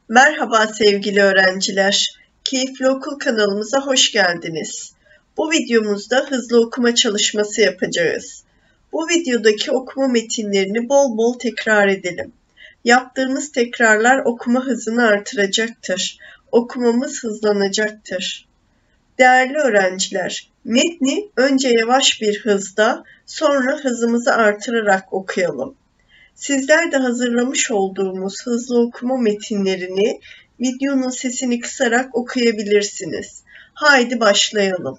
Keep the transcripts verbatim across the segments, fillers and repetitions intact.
Merhaba sevgili öğrenciler. Keyifli Okul kanalımıza hoş geldiniz. Bu videomuzda hızlı okuma çalışması yapacağız. Bu videodaki okuma metinlerini bol bol tekrar edelim. Yaptığımız tekrarlar okuma hızını artıracaktır. Okumamız hızlanacaktır. Değerli öğrenciler, metni önce yavaş bir hızda, sonra hızımızı artırarak okuyalım. Sizler de hazırlamış olduğumuz hızlı okuma metinlerini videonun sesini kısarak okuyabilirsiniz. Haydi başlayalım.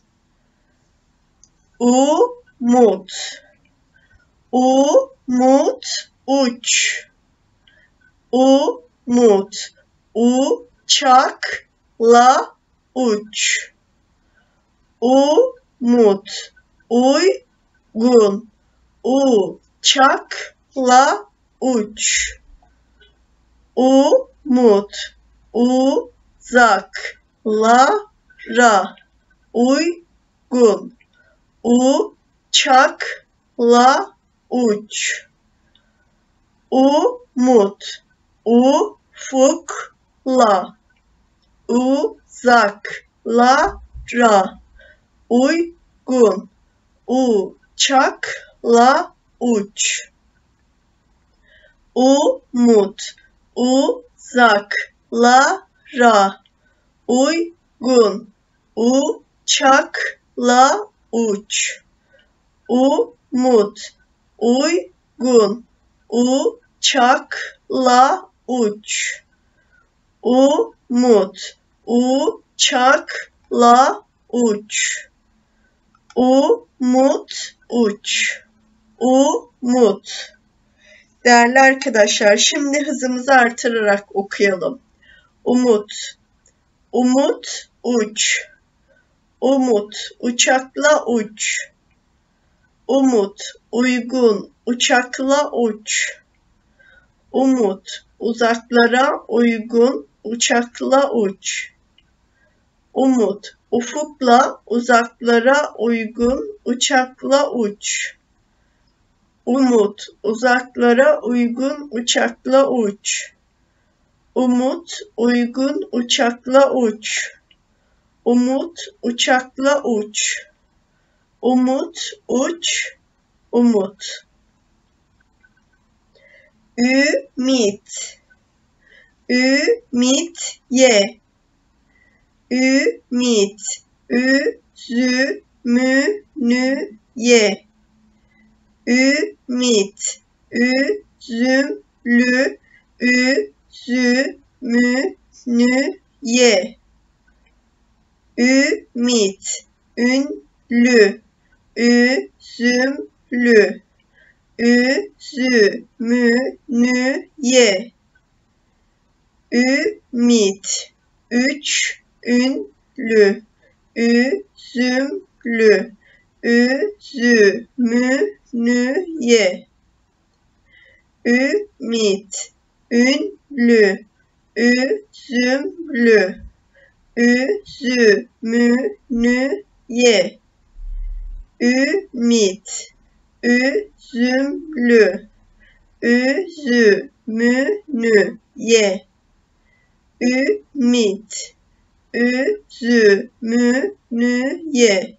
Umut, umut, uç, umut, uçakla uç, umut, uygun, uçak la uç, umut, uzaklara uygun, uçakla uç, umut, ufukla uzaklara uygun, uçakla uç. Umut, uzaklara uygun, uçakla uç. Umut, uygun, uçakla uç. Umut, uçakla uç. Umut, uç. Umut. Değerli arkadaşlar, şimdi hızımızı artırarak okuyalım. Umut, umut, uç. Umut, uçakla uç. Umut, uygun, uçakla uç. Umut, uzaklara uygun, uçakla uç. Umut, ufukla uzaklara uygun, uçakla uç. Umut, uzaklara uygun uçakla uç. Umut, uygun uçakla uç. Umut, uçakla uç. Umut, uç, umut. Ümit, ümit ye. Ümit, üzümünü ye. Ümit, üzümlü, üzümünü ye. Ümit, ünlü, üzümlü, üzümünü ye. Ümit, üç, ünlü, üzümlü, üzümünü ye. Ümit, ünlü, üzümlü, üzümünü ye. Ümit, üzümlü, üzümünü ye. Ümit, üzümünü ye.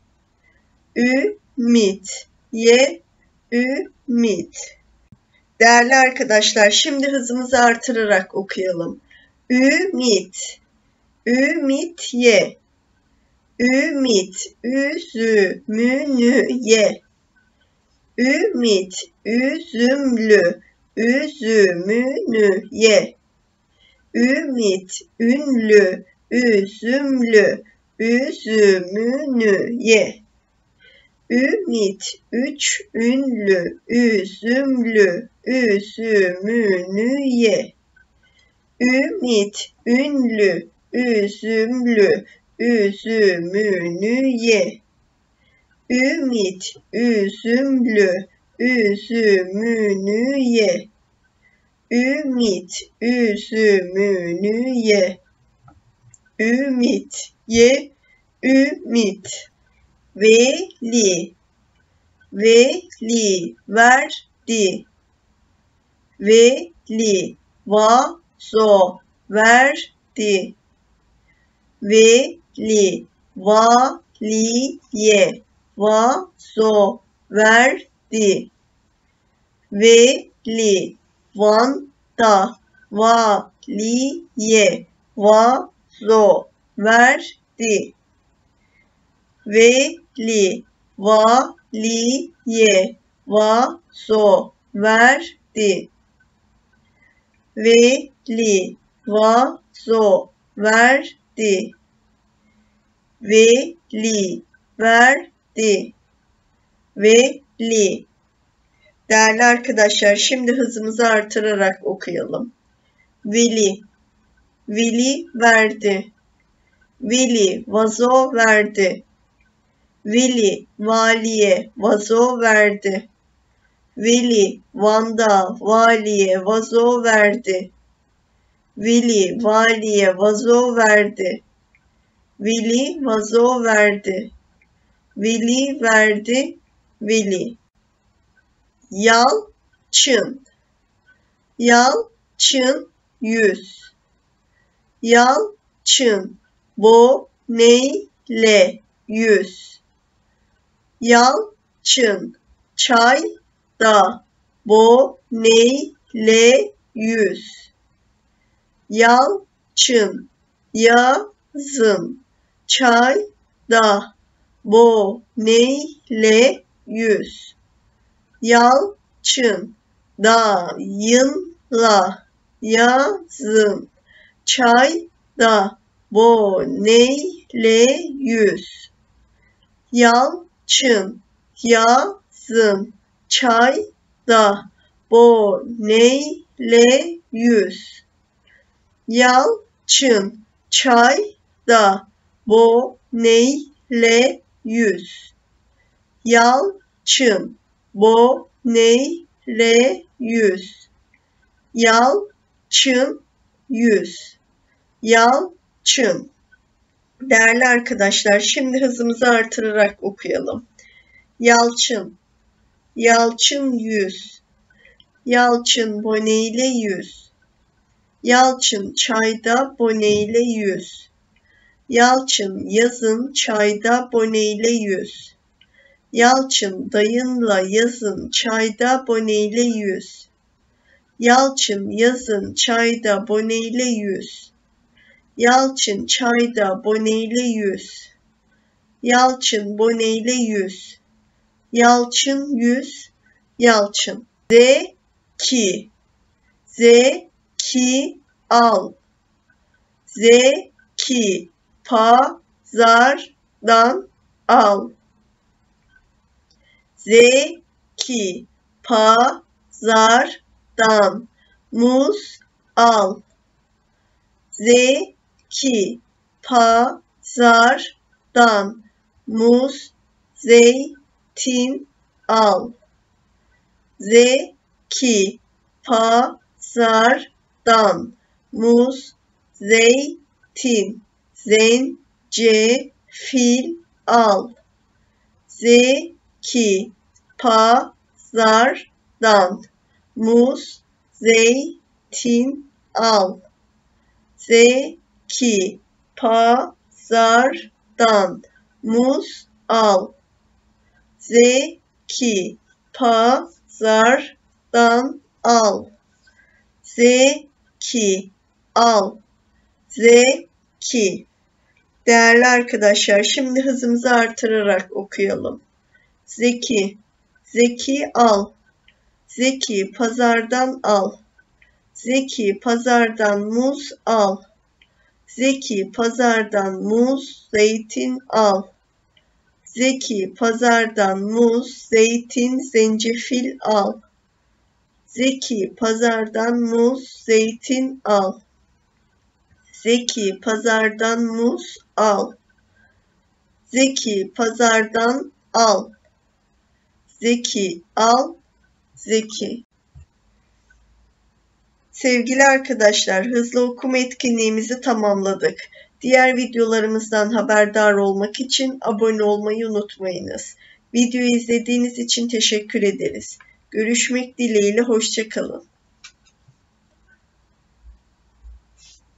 Ümit, ye, ümit. Değerli arkadaşlar, şimdi hızımızı artırarak okuyalım. Ümit, ümit ye. Ümit, üzümünü ye. Ümit, üzümlü, üzümünü ye. Ümit, ünlü, üzümlü, üzümünü ye. Ümit, üç, ünlü, üzümlü, üzümünü ye. Ümit, ünlü, üzümlü, üzümünü ye. Ümit, üzümlü, üzümünü ye. Ümit, üzümünü ye. Ümit, ye, ümit. Veli, veli, verdi. Veli, vazo, verdi. Veli, valiye, vazo, verdi. Veli, vanda, valiye, vazo, verdi. Veli, valiye, vazo, verdi. Veli, vazo, verdi. Veli, verdi. Veli. Değerli arkadaşlar, şimdi hızımızı artırarak okuyalım. Veli, veli verdi. Veli, vazo verdi. Veli, valiye, vazo verdi. Veli, vanda, valiye, vazo verdi. Veli, valiye, vazo verdi. Veli, vazo verdi. Veli, verdi. Veli. Yalçın, yalçın, yüz. Yalçın, boneyle, yüz. Yalçın, çayda, boneyle, yüz. Yalçın, yazın, çayda, boneyle, yüz. Yalçın, dayınla, yazın, çayda, boneyle, yüz. Yalçın, yazın, çayda, boneyle, yüz. Yalçın, çayda, boneyle, yüz. Yalçın, boneyle, yüz. Yalçın, yüz. Yalçın. Değerli arkadaşlar, şimdi hızımızı artırarak okuyalım. Yalçın, yalçın, yüz. Yalçın, boneyle, yüz. Yalçın, çayda, boneyle, yüz. Yalçın, yazın, çayda, boneyle, yüz. Yalçın, dayınla, yazın, çayda, boneyle, yüz. Yalçın, yazın, çayda, boneyle, yüz. Yalçın, çayda, boneyle, yüz. Yalçın, boneyle, yüz. Yalçın, yüz. Yalçın. Zeki, zeki, al. Zeki, pazardan al. Zeki, pazardan muz al. Zeki, pazardan muz, zeytin al. Zeki, pazardan muz, zeytin, zencefil al. Zeki, pazardan muz, zeytin al. Zeki, pazardan muz al. Zeki, pazardan al. Zeki, al. Zeki. Değerli arkadaşlar, şimdi hızımızı artırarak okuyalım. Zeki, zeki, al. Zeki, pazardan al. Zeki, pazardan muz al. Zeki, pazardan muz, zeytin al. Zeki, pazardan muz, zeytin, zencefil al. Zeki, pazardan muz, zeytin al. Zeki, pazardan muz al. Zeki, pazardan al. Zeki, al. Zeki. Sevgili arkadaşlar, hızlı okuma etkinliğimizi tamamladık. Diğer videolarımızdan haberdar olmak için abone olmayı unutmayınız. Videoyu izlediğiniz için teşekkür ederiz. Görüşmek dileğiyle, hoşça kalın.